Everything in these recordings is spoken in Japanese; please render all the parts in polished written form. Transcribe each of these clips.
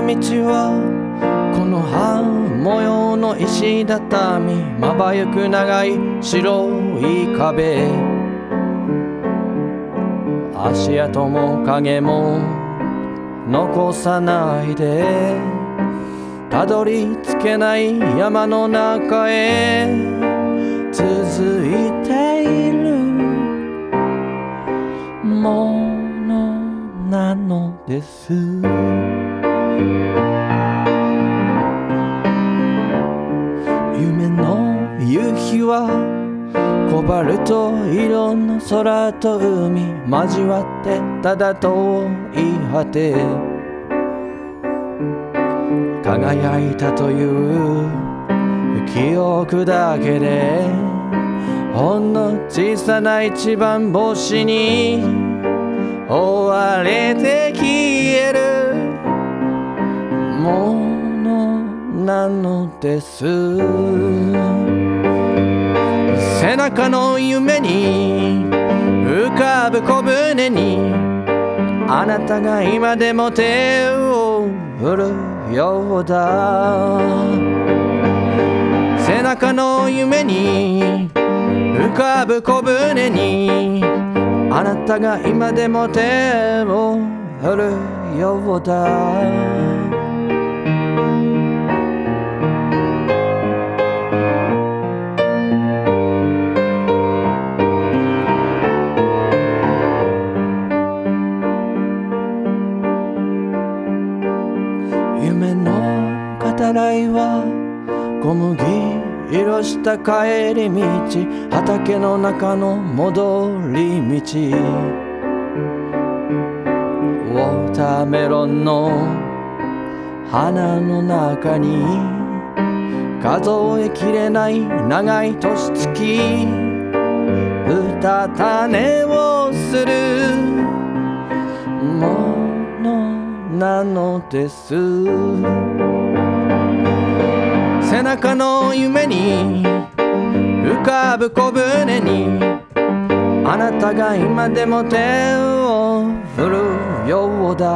はこの半模様の石畳、まばゆく長い白い壁、足跡も影も残さないで、たどり着けない山の中へ続いているものなのです。夢の夕日はコバルト色の空と海交わってただ遠い果て、輝いたという記憶だけでほんの小さな一番星に追われて消えるものなのです。背中の夢に浮かぶ小舟にあなたが今でも手を振るようだ。背中の夢に浮かぶ小舟にあなたが今でも手を振るようだ。夢の語らいは小麦色した帰り道、畑の中の戻り道、ウォーターメロンの花の中に数えきれない長い年月、うたた寝をするものなのです。背中の夢に浮かぶ小舟にあなたが今でも手を振るようだ。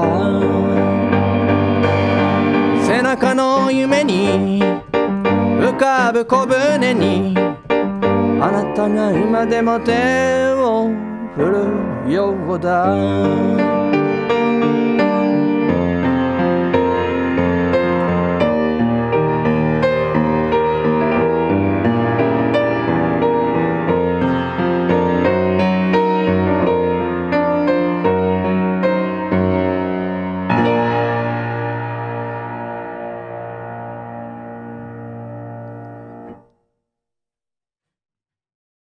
背中の夢に浮かぶ小舟にあなたが今でも手を振るようだ。